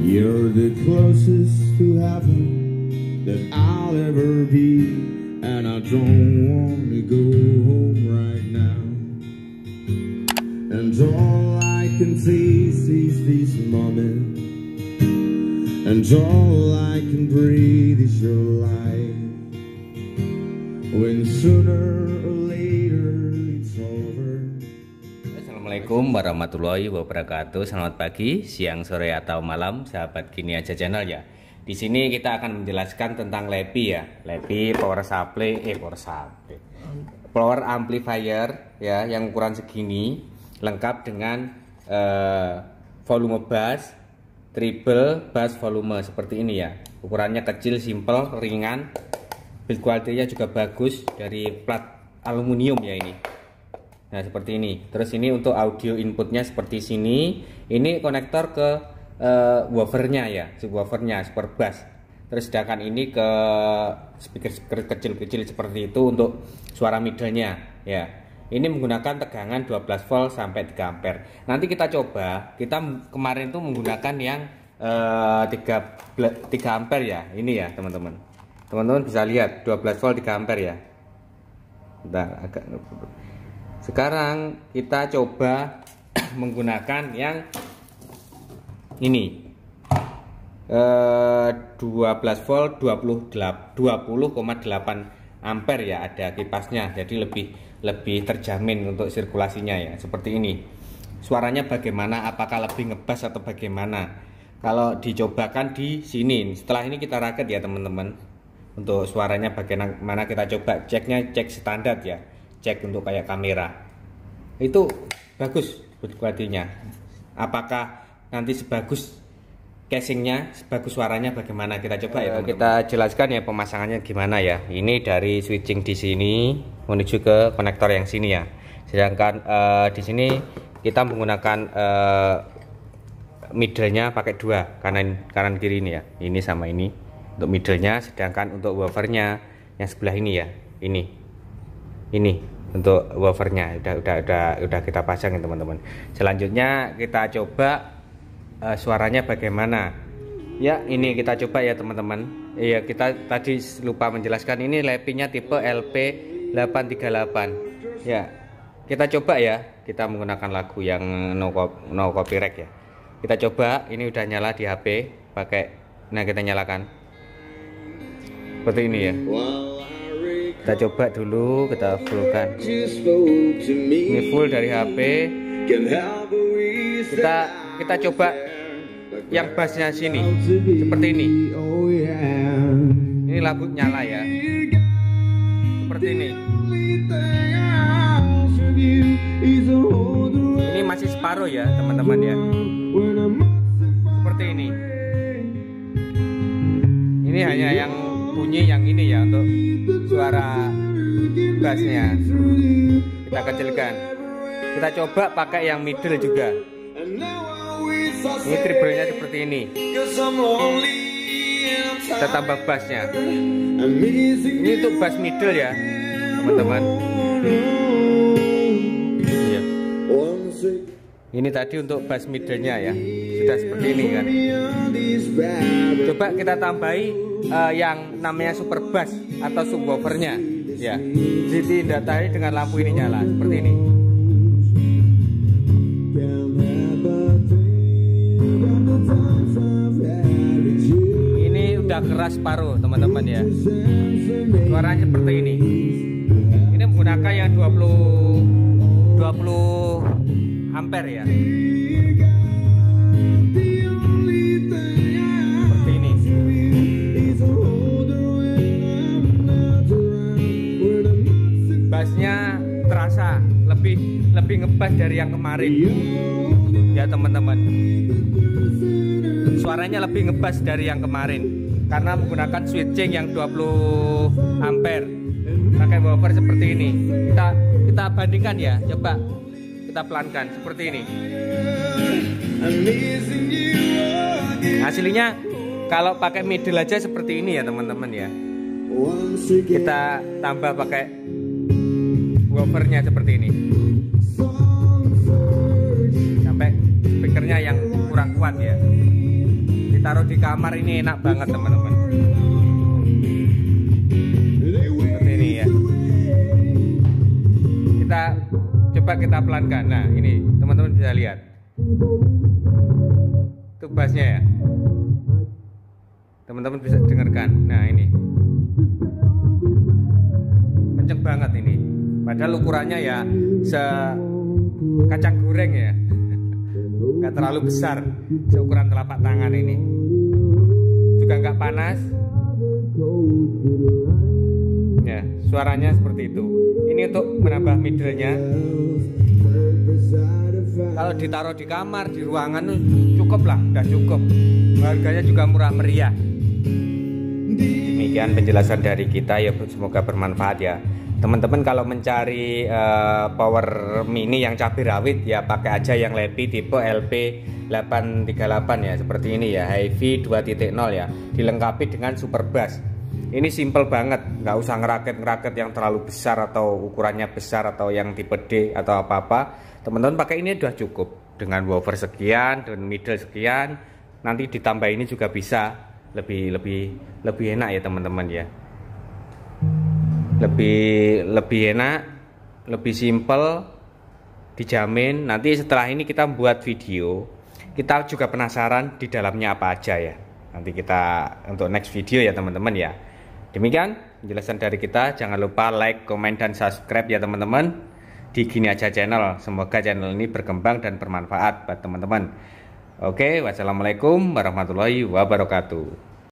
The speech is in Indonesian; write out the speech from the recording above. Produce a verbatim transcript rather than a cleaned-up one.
You're the closest to heaven that I'll ever be, and I don't wanna go home right now. And all I can taste is this moment, and all I can breathe is your light. When sooner or later it's over. Assalamualaikum warahmatullahi wabarakatuh. Selamat pagi, siang, sore atau malam, sahabat Gini Aja Channel ya. Di sini kita akan menjelaskan tentang Lepi ya, Lepi power supply, eh power supply, power amplifier ya, yang ukuran segini, lengkap dengan eh, volume bass, treble, bass, volume seperti ini ya. Ukurannya kecil, simple, ringan, build quality-nya juga bagus dari plat aluminium ya ini. Nah seperti ini. Terus ini untuk audio inputnya seperti sini. Ini konektor ke uh, woofernya ya, subwoofernya super bass. Terus sedangkan ini ke speaker-speaker kecil-kecil seperti itu untuk suara middle-nya ya. Ini menggunakan tegangan dua belas volt sampai tiga ampere. Nanti kita coba. Kita kemarin itu menggunakan yang uh, tiga ampere ya. Ini ya teman-teman. Teman-teman bisa lihat dua belas volt tiga ampere ya. Bentar, agak sekarang kita coba menggunakan yang ini eh, dua belas volt dua puluh koma delapan ampere ya, ada kipasnya, jadi lebih lebih terjamin untuk sirkulasinya ya. Seperti ini. Suaranya bagaimana? Apakah lebih ngebas atau bagaimana? Kalau dicobakan di sini. Setelah ini kita rakit ya teman-teman. Untuk suaranya bagaimana kita coba ceknya, cek standar ya. Cek untuk kayak kamera itu bagus kualitasnya. Apakah nanti sebagus casingnya, sebagus suaranya bagaimana, kita coba ya. Kita jelaskan ya pemasangannya gimana ya. Ini dari switching di sini menuju ke konektor yang sini ya. Sedangkan uh, di sini kita menggunakan uh, middle-nya pakai dua, kanan kanan kiri ini ya. Ini sama ini untuk middle-nya, sedangkan untuk woofernya yang sebelah ini ya. Ini. Ini untuk woofernya udah udah udah udah kita pasang ya teman-teman. Selanjutnya kita coba uh, suaranya bagaimana. Ya, ini kita coba ya teman-teman. Iya, kita tadi lupa menjelaskan ini Lepinya tipe L P delapan tiga delapan. Ya. Kita coba ya. Kita menggunakan lagu yang no, no copyright ya. Kita coba, ini udah nyala di H P pakai, nah kita nyalakan. Seperti ini ya. Kita coba dulu, kita fullkan. Ini full dari H P. Kita kita coba yang bassnya sini, seperti ini. Ini lagu nyala ya, seperti ini. Ini masih separuh ya teman-teman ya, seperti ini. Ini hanya yang bunyi yang ini ya untuk suara bassnya. Kita kecilkan. Kita coba pakai yang middle juga. Ini treble-nya seperti ini. Kita tambah bassnya. Ini untuk bass middle ya teman-teman. Ya. Ini tadi untuk bass middle-nya ya. Sudah seperti ini kan. Coba kita tambahi uh, yang namanya super bass atau subwoofernya ya. Jadi tadi dengan lampu ini nyala seperti ini. Ini udah keras paruh teman-teman ya. Suaranya seperti ini. Ini menggunakan yang dua puluh ampere ya. Bassnya terasa lebih lebih ngebass dari yang kemarin ya teman-teman. Suaranya lebih ngebass dari yang kemarin karena menggunakan switching yang dua puluh ampere pakai woofer seperti ini. Kita kita bandingkan ya, coba kita pelankan seperti ini. Hasilnya kalau pakai middle aja seperti ini ya teman-teman ya. Kita tambah pakai woofernya seperti ini sampai speakernya yang kurang kuat ya. ditaruh di kamar ini enak banget teman-teman. Seperti ini ya. Kita coba kita pelankan. Nah ini teman-teman bisa lihat itu bassnya ya, teman-teman bisa dengarkan. Nah ini kenceng banget ini, padahal ukurannya ya se kacang goreng ya, nggak terlalu besar, seukuran telapak tangan ini, juga nggak panas ya. Suaranya seperti itu. Ini untuk menambah middle-nya. Kalau ditaruh di kamar, di ruangan cukup lah, udah cukup. Harganya juga murah meriah. Demikian penjelasan dari kita ya, semoga bermanfaat ya. Teman-teman kalau mencari uh, power mini yang cabai rawit ya pakai aja yang Lepi tipe L P delapan tiga delapan ya, seperti ini ya, Hi-Fi dua titik nol ya, dilengkapi dengan super bass. Ini simple banget, nggak usah ngeraket-ngeraket yang terlalu besar atau ukurannya besar atau yang tipe D atau apa-apa. Teman-teman pakai ini udah cukup, dengan woofer sekian dan middle sekian, nanti ditambah ini juga bisa, lebih lebih lebih enak ya teman-teman ya. Lebih lebih enak, lebih simple, dijamin. Nanti setelah ini kita buat video, kita juga penasaran di dalamnya apa aja ya. Nanti kita untuk next video ya teman-teman ya. Demikian penjelasan dari kita. Jangan lupa like, komen, dan subscribe ya teman-teman di Gini Aja Channel. Semoga channel ini berkembang dan bermanfaat buat teman-teman. Oke, wassalamualaikum warahmatullahi wabarakatuh.